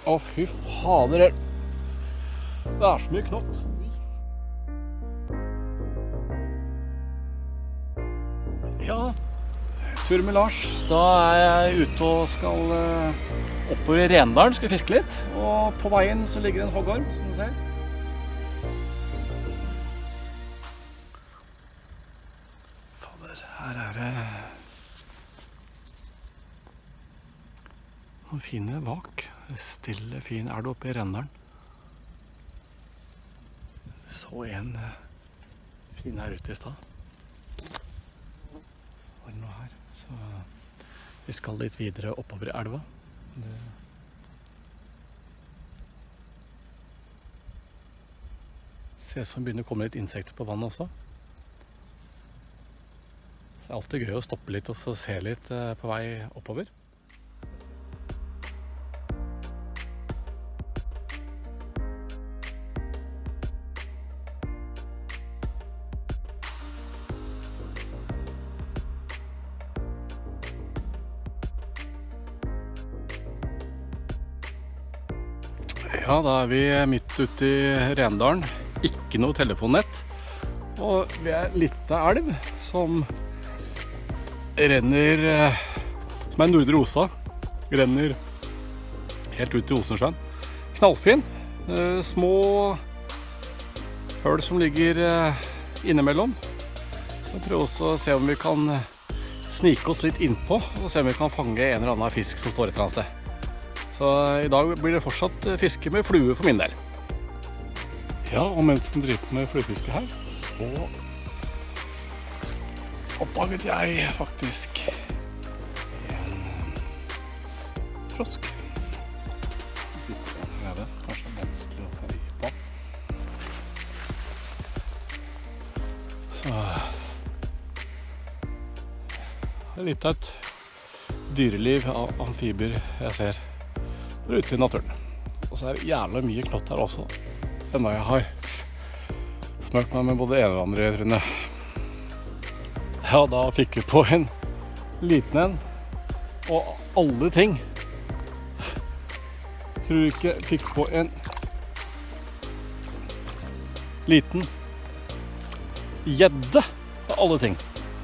Å, fy fader. Det er så mye knott. Ja, tur med Lars. Da er jeg ute og skal oppover i Rendalen, skal fiske litt. Og på veien så ligger en hoggorm, som du ser. Fader, her er det noen fine vak. Stille, fin elv oppe i Rendalen. Så en fin her ute i stad. Var det noe her? Så vi skal litt videre oppover i elva. Det ser ut som det begynner å komme litt insekter på vannet også. Det er alltid gøy å stoppe litt og se litt på vei oppover. Ja, da er vi midt ute i Rendalen. Ikke noe telefonnett. Og vi er litt av elv som renner, som er Nordre Osa. Renner helt ut til Osensjøen. Knallfin. Små høl som ligger innimellom. Så vi prøver også å se om vi kan snike oss litt innpå, og se om vi kan fange en eller annen fisk som står et eller annet sted. Så i dag blir det fortsatt fiske med flue for min del. Ja, og mens den driver med fluefiske her, så oppdaget jeg faktisk en frosk. Det sitter en nede, kanskje vanskelig å få øye på. Så det er litt av et dyreliv av amfibier jeg ser ute i naturen. Og så er det jævlig mye knott her også, enda jeg har smørt meg med både det ene og det andre i trynet. Ja, da fikk vi på en liten en, og alle ting. Tror du ikke fikk på en liten gjedde av alle ting.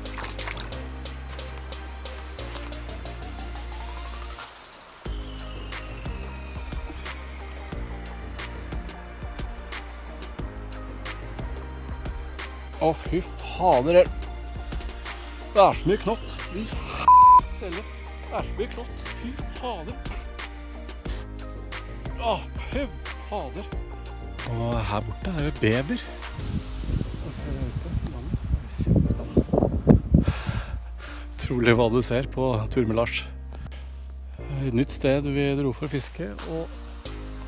Å, fy fader. Det er så mye knott. Det er så mye knott. Fy fader. Å, fy fader. Og her borte er det bever. Utrolig hva du ser på tur med Lars. Et nytt sted vi dro for å fiske, og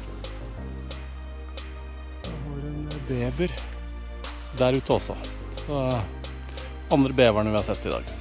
der har en bever der ute også. Så andre beverne vi har sett i dag.